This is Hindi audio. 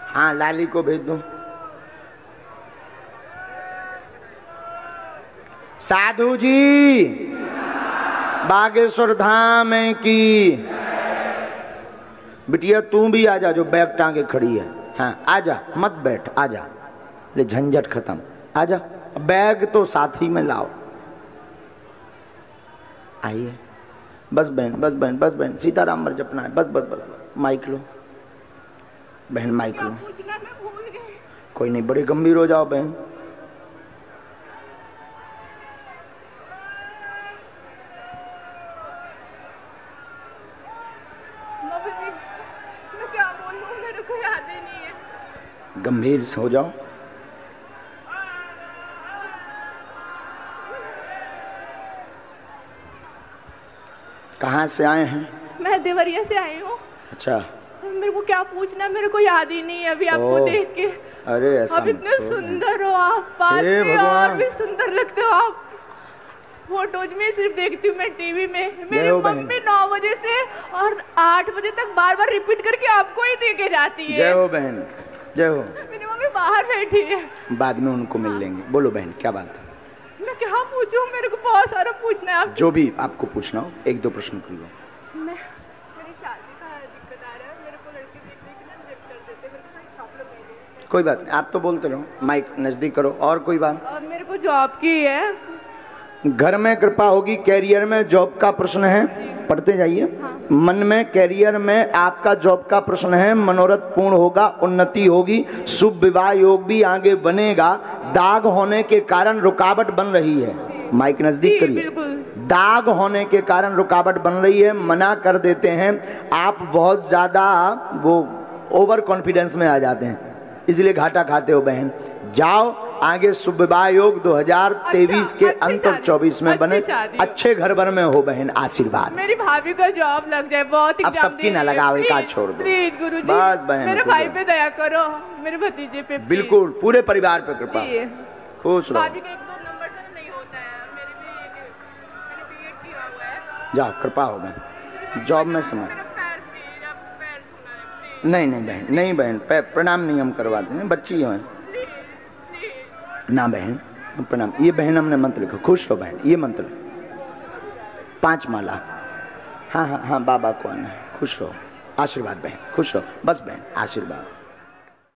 हाँ लाली को भेज दो। साधु जी बागेश्वर धाम की। बिटिया तू भी आजा जो बैग टांगे खड़ी है। हाँ आजा, मत बैठ, आजा, ले झंझट खत्म, आजा। बैग तो साथ ही में लाओ। आइए, बस बहन, बस बहन, बस बहन, सीताराम मर जपना है, बस बस बस, बस। माइक लो बहन, माइक लो। कोई नहीं, बड़े गंभीर हो जाओ बहन। मैं क्या बोलूं, मेरे को याद ही नहीं है। गंभीर हो जाओ। कहाँ से आए हैं? मैं देवरिया से आई हूँ। अच्छा, मेरे को क्या पूछना, मेरे को याद ही नहीं है अभी आपको देख के। अरे ऐसा आप इतने सुंदर हो, आप पास में और भी सुंदर लगते हो आप। फोटोज में सिर्फ देखती हूँ मैं, टीवी में। मेरी मम्मी 9 बजे से और 8 बजे तक बार बार रिपीट करके आपको ही दे के जाती है। जय हो बहन, जय हो। मेरी मम्मी बाहर बैठी है। बाद में उनको मिल लेंगे। बोलो बहन, क्या बात है? मैं क्या पूछूं, मेरे को बहुत सारा पूछना है आप। जो भी आपको पूछना हो, 1-2 प्रश्न कर लो। मेरी शादी का दिक्कत आ रहा है, मेरे को लड़की देखने के लिए रिजेक्ट कर देते हैं, मेरे को कोई प्रॉब्लम नहीं है। कोई बात नहीं, आप तो बोलते रहो, माइक नजदीक करो। और कोई बात? और मेरे को जॉब की है। घर में कृपा होगी, कैरियर में जॉब का प्रश्न है, पढ़ते जाइए। हाँ। मन में कैरियर में आपका जॉब का प्रश्न है, मनोरथ पूर्ण होगा, उन्नति होगी, शुभ विवाह योग भी आगे बनेगा। दाग होने के कारण रुकावट बन रही है, माइक नजदीक करिए। दाग होने के कारण रुकावट बन रही है, मना कर देते हैं। आप बहुत ज्यादा वो ओवर कॉन्फिडेंस में आ जाते हैं, इसलिए घाटा खाते हो बहन। जाओ आगे, शुभ विवाह योग 2023 के अंत और 24 में बने, अच्छे घर भर में हो बहन, आशीर्वाद। मेरी भाभी का जॉब लग जाए, बहुत अब सबकी ना लगाओ, एक आध छोड़ दो प्लीज गुरुजी। बस बहन, मेरे भाई पे दया करो, मेरे भतीजे पे बिल्कुल, पूरे परिवार पे कृपा, खुश रहो। भाभी का 1-2 नंबर से नहीं होता है, मेरे भी मैंने बीएड किया हुआ है। जाओ, कृपा हो बहन, जॉब में समय। नहीं नहीं बहन, नहीं बहन, प्रणाम नहीं हम करवाते हैं, बच्ची हो ना बहन, प्रणाम। ये बहन हमने मंत्र लिखो, खुश हो बहन, ये मंत्र 5 माला। हाँ हाँ हाँ, बाबा को आना है, खुश रहो, आशीर्वाद बहन, खुश रहो, बस बहन, आशीर्वाद।